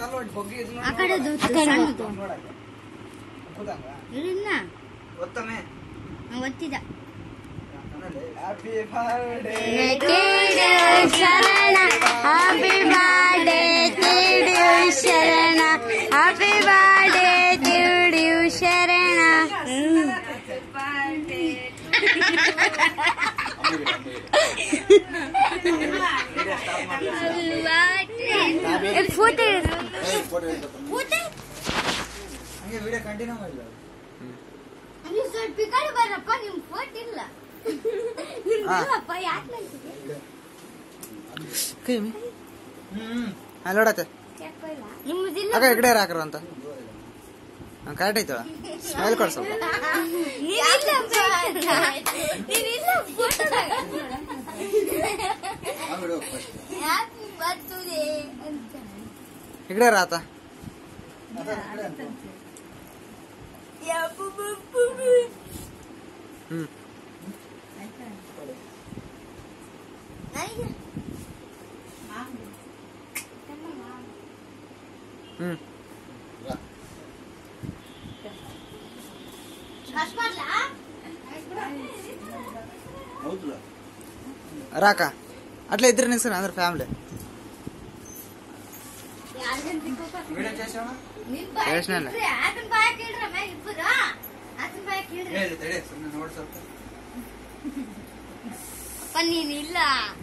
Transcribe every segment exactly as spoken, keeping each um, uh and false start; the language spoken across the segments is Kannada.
ಒತ್ತಿದ happy birthday Sharana happy birthday Sharana happy birthday Sharana photo photo ಹಂಗೆ ವಿಡಿಯೋ ಕಂಟಿನ್ಯೂ ಮಾಡಿಲ್ಲ ನೀವು ಸ್ವಲ್ಪ ಈ ಕಡೆ ಬರಪ್ಪ ನಿಮ್ ಫೋಟೋ ಇಲ್ಲ ನಿಮ್ದಿಲ್ಲಪ್ಪ ಯಾಕೆ ಹ್ಮ್ ಅಲ್ಲೋಡತ್ತೆ ನಿಮ್ದಿಲ್ಲ ಅಕ್ಕ ಈ ಕಡೆ ಹಾಕ್ರ ಅಂತ ಕರೆಕ್ಟ್ ಐತಳ ಸ್ಮೈಲ್ ಕೊಡ್ಸ ನೀನಿಲ್ಲ ಫೋಟೋದಾಗ ಹ್ಯಾಪಿ ಬರ್ತ್ಡೇ ಅಂತ ಈ ಕಡೆ ರಾತ ಹ್ಮ್ ಹ್ಮ್ ರಾಕ ಅಟ್లా ಇದ್ರೆ ನಿಲ್ಸಣ ಅಂದ್ರೆ ಫ್ಯಾಮಿಲಿ ನೀನಿಲ್ಲ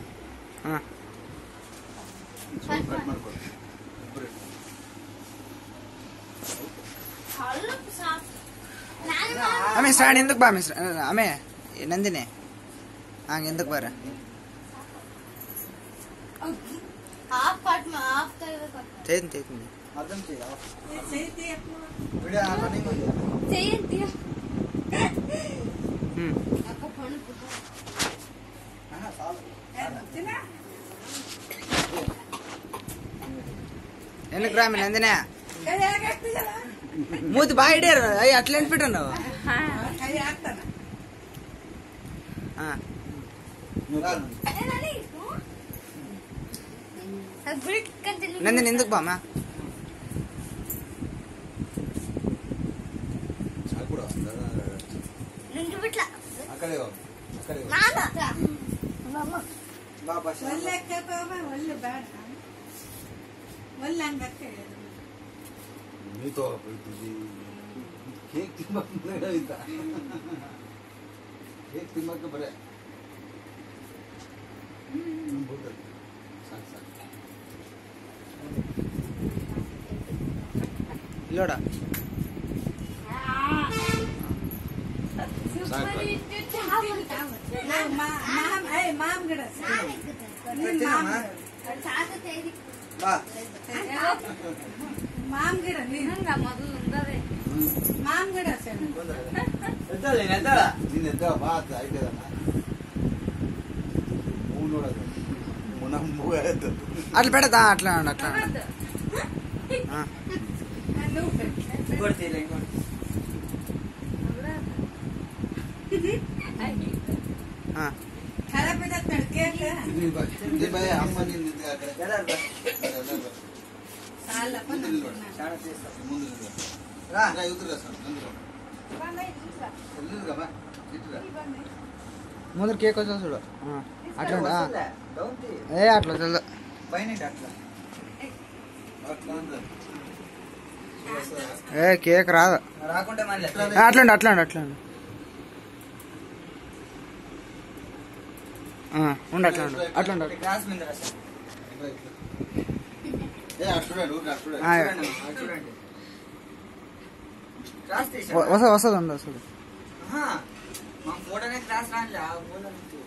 ಆಮೆ ಶ್ರಾವಣ ಎಂದಕ್ಕೆ ಬಾ ಮಿಸ್ ಆಮೆ ನಂದಿನಿ ಹಂಗ ಎಂದಕ್ಕೆ ಬಾರ ಚೈತನ್ ಚೈತನ್ ಹ್ಮ್ ఎందుకు రామి నందినే మూతి బాగా ఇడారు అయ్యి అట్లా ఎంపిట్టు నువ్వు నందిని ఎందుకు బామా ನೀತು ಕೇಕ್ ತಿನ್ಬೇಕು ಕೇಕ್ ತಿನ್ಬೇಕು ಬರೇ ಸಾಕು ಸಾಕು ಇಲ್ಲೋಡ ಮಾಮ್ ಗಿಡ ನೀನು ಮೊದಲು ಮಾಮ್ ಗಿಡ ನೀನ್ ಎದ್ದ ಬಾ ಆಯ್ತದ ಹೂ ನೋಡೋದು ಮುನಂಬು ಆಯ್ತು అట్లా పెడతా అట్లా అట్లా ಖರಾಬ್ ಅಮ್ಮ ముందర కేక్ వచ్చా చూడు అట్లా ఏ అట్లా చల్లు ఏ కేక్ రాదు అట్లాండి అట్లాండి అట్లాండి ఉండు అట్లాండి అట్లాండి వస్తుంది వస్తుంది వస్తుంది ఫోటోనే క్లాస్ రాని